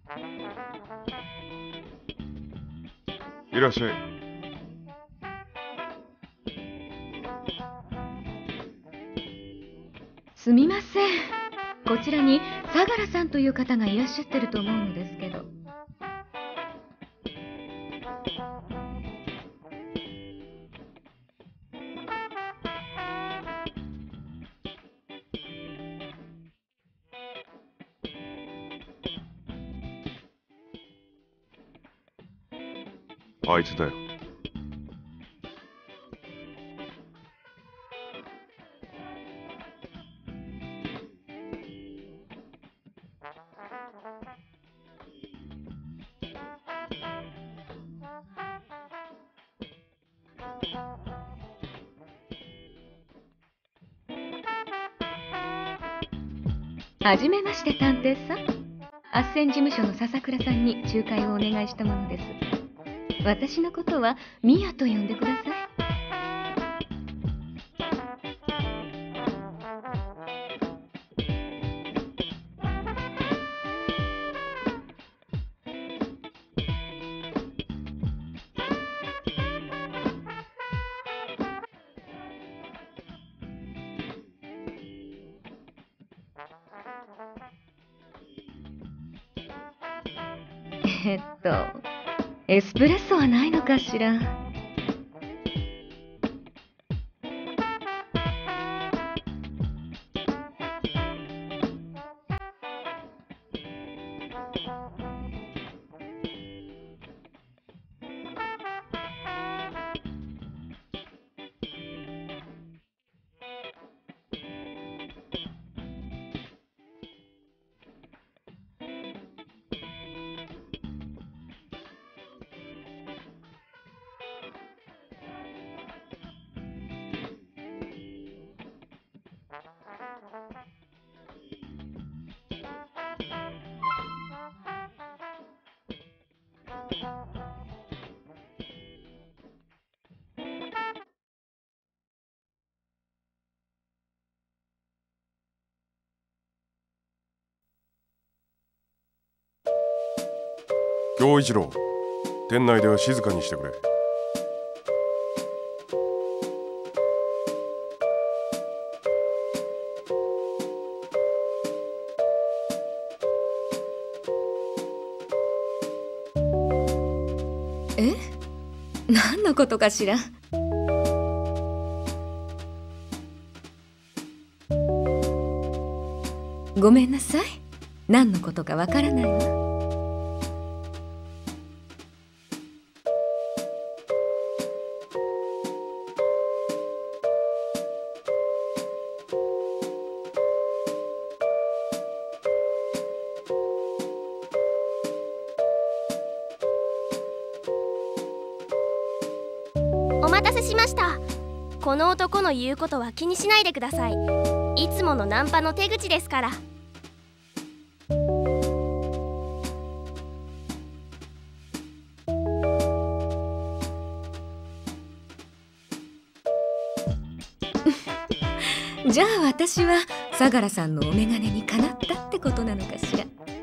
いらっしゃい。 すみません。こちらに相良さんという方がいらっしゃってると思うのですけど。 あいつだよ。 はじめまして、探偵さん。斡旋事務所の笹倉さんに仲介をお願いしたものです。私のことはミヤと呼んでください。エスプレッソはないのかしら。 恭一郎、店内では静かにしてくれ。 え？何のことかしら。ごめんなさい。何のことかわからないわ。 お待たせしました。この男の言うことは気にしないでください。いつものナンパの手口ですから。 じゃあ私は相良さんのお眼鏡にかなったってことなのかしら。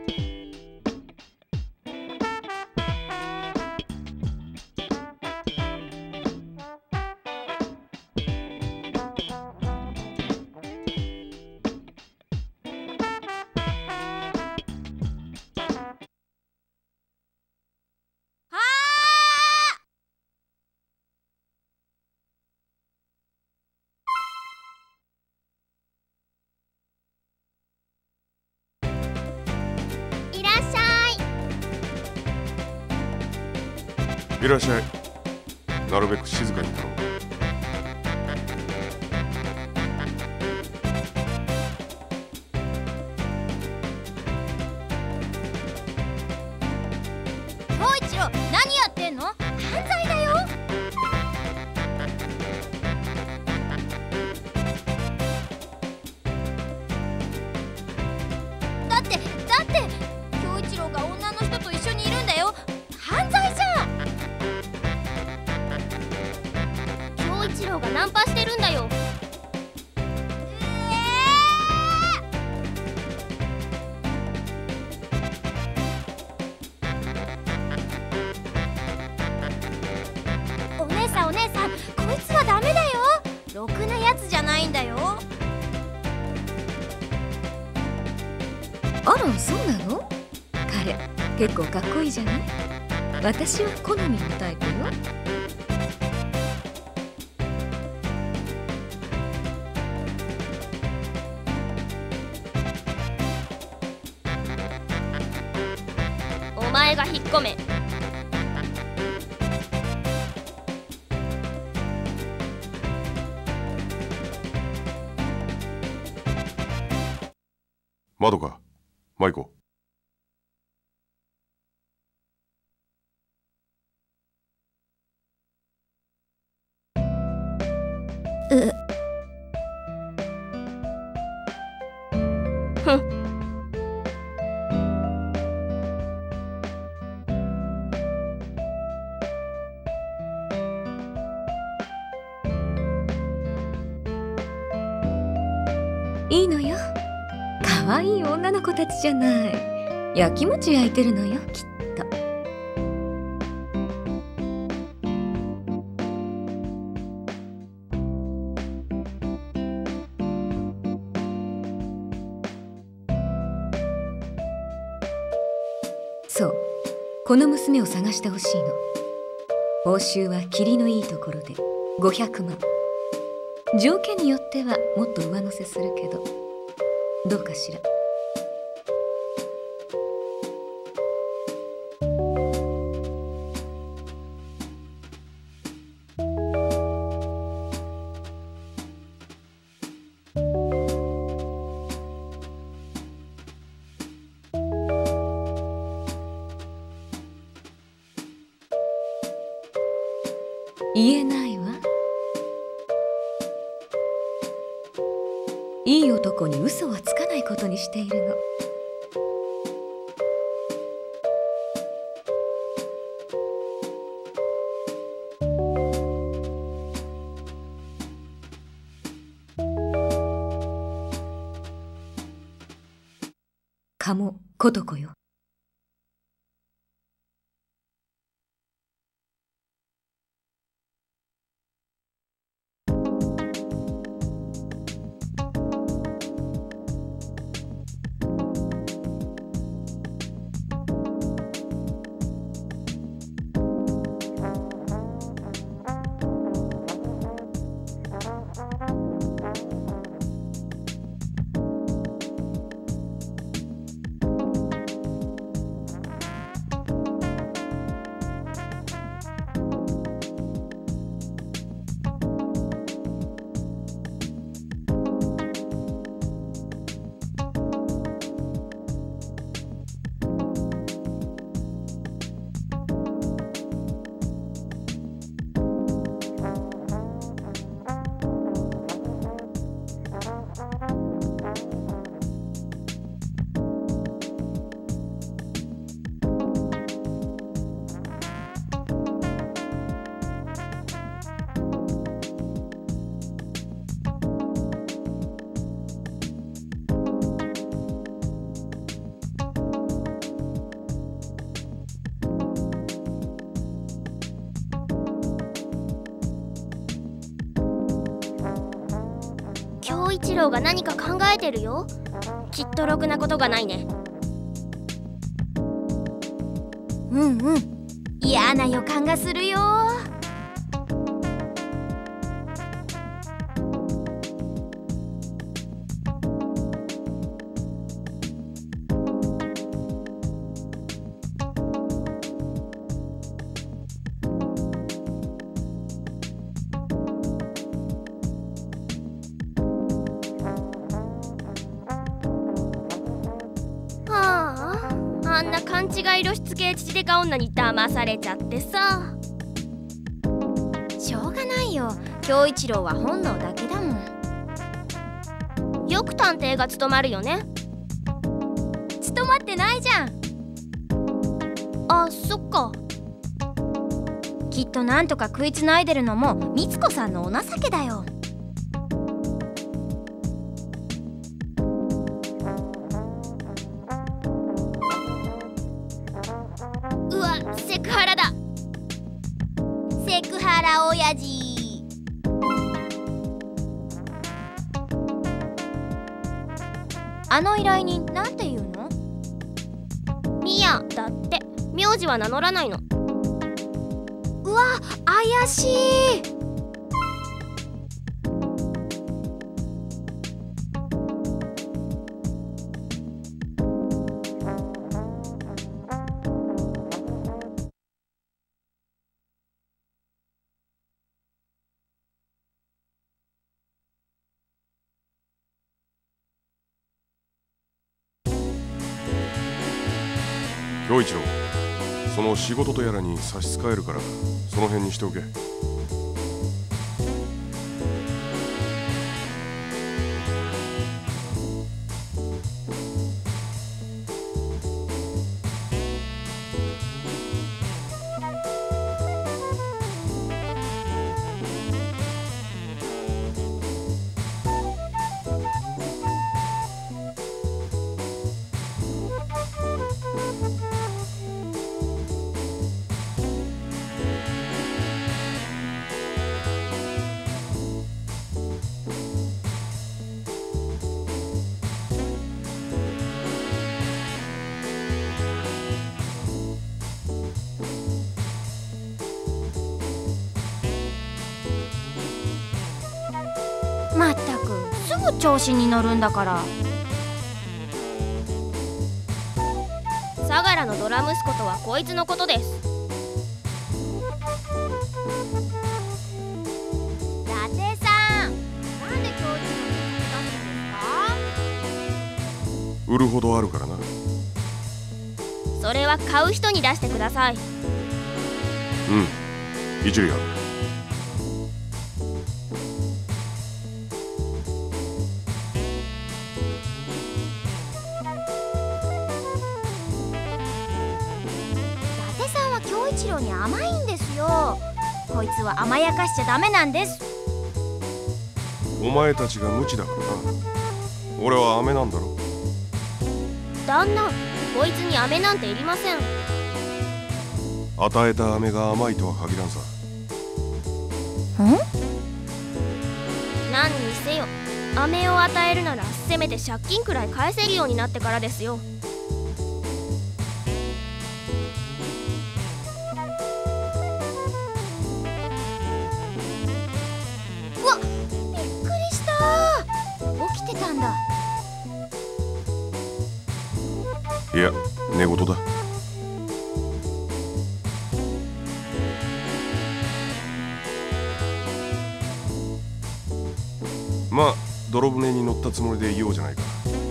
いらっしゃい。なるべく静かに頼む。 恭一郎、何やってんの？犯罪だよ。だって恭一郎が女の人と一緒にいるんだよ。犯罪じゃん。恭一郎がナンパしてるんだよ。 あら、そうなの？彼結構かっこいいじゃない？私は好みのタイプよ。 お前が引っ込め。 窓か、マイコ。 ふん。 いいのよ。可愛い女の子たちじゃない。やきもち焼いてるのよ、きっと。そう、この娘を探してほしいの。報酬は霧のいいところで500万。条件によってはもっと上乗せするけど、どうかしら。言えないわ。いい男に嘘はつかないことにしているの。鴨ことこよ。 恭一郎が何か考えてるよ。きっとろくなことがないね。うんうん、嫌な予感がするよ。あんな勘違い露出系父デカ女に騙されちゃってさ。しょうがないよ、恭一郎は本能だけだもん。よく探偵が務まるよね。務まってないじゃん。あ、そっか。きっとなんとか食いつないでるのもみつ子さんのお情けだよ。うわ、セクハラだ。セクハラ親父。あの依頼人なんて言うの？ 宮だって。名字は名乗らないの。うわ、怪しい。 恭一郎、その仕事とやらに差し支えるからその辺にしておけ。 まったくすぐ調子に乗るんだから。相良のドラ息子とはこいつのことです。伊達さん、なんで今日一のに出すんですか？ 売るほどあるからな。 それは買う人に出してください。 うん、一理ある。 恭一郎に甘いんですよ。こいつは甘やかしちゃダメなんです。 お前たちが無知だからな。俺は飴なんだろ。 旦那、こいつに飴なんていりません。 与えた飴が甘いとは限らんさ。 何にせよ、飴を与えるならせめて借金くらい返せるようになってからですよ。うわっ、びっくりした。起きてたんだ。 いや、寝言だ。まあ泥船に乗ったつもりでいようじゃないか。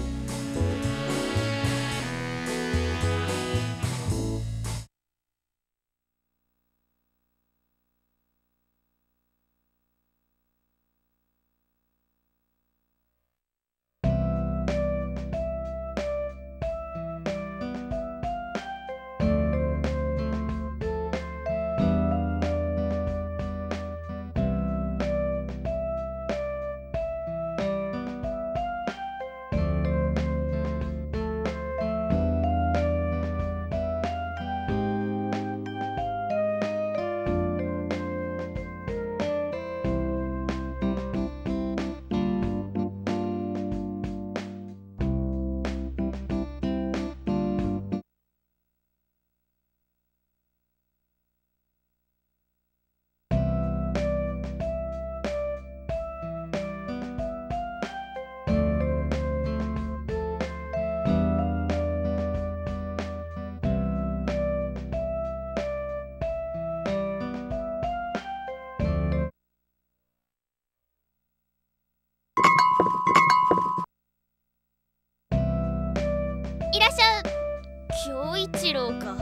いらっしゃい。恭一郎か。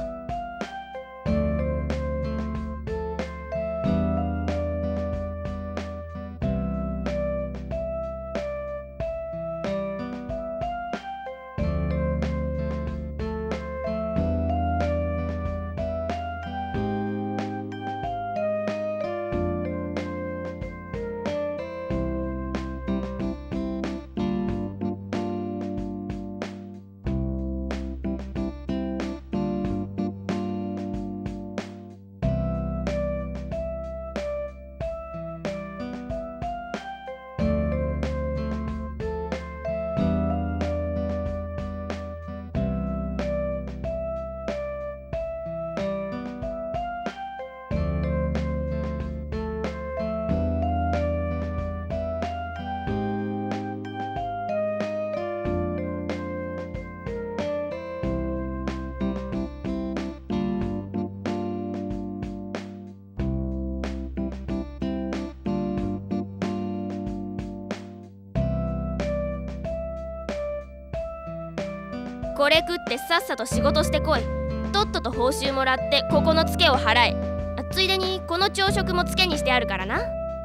これ食ってさっさと仕事してこい。とっとと報酬もらってここのツケを払え。ついでにこの朝食もツケにしてあるからな。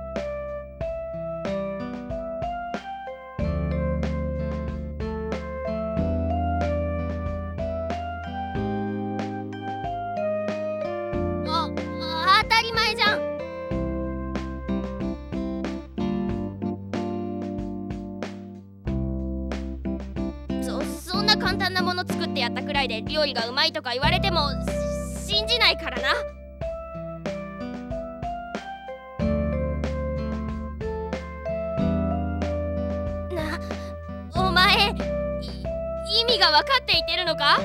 当たり前じゃん。そんな簡単なもの作ってやったくらいで料理がうまいとか言われても信じないからな。お前、意味が分かっていてるのか？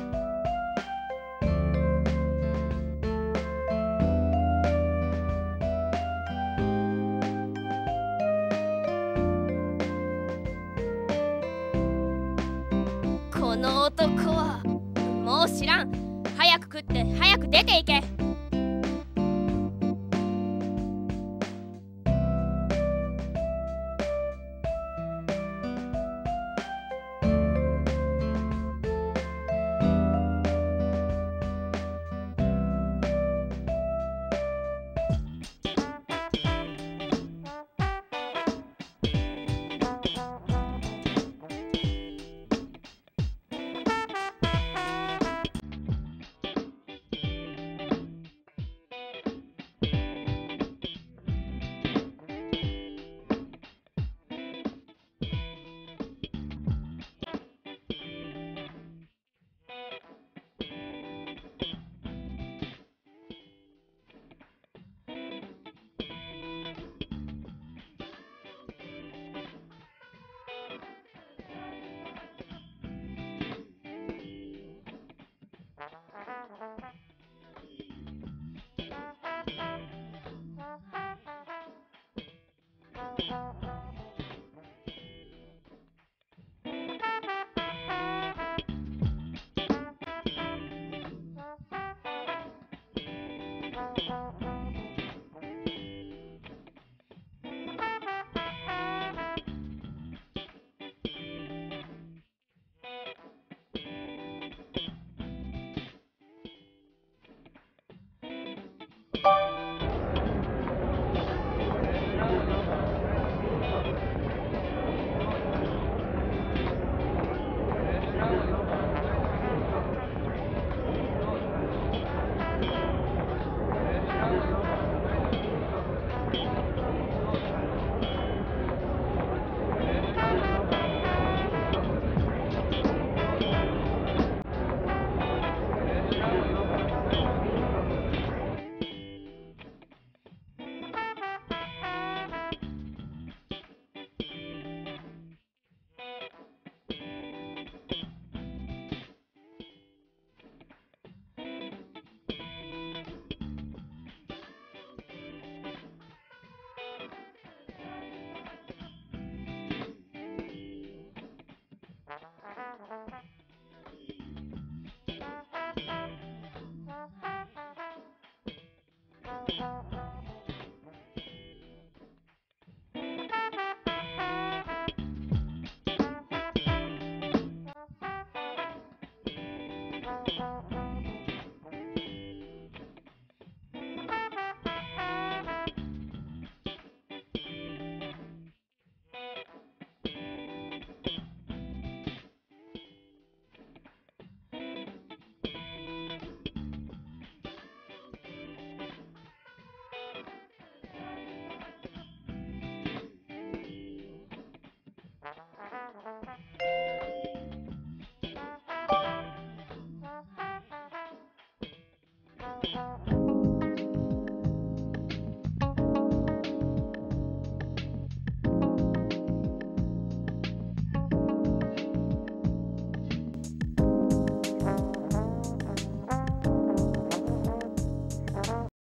この男はもう知らん。早く食って早く出ていけ。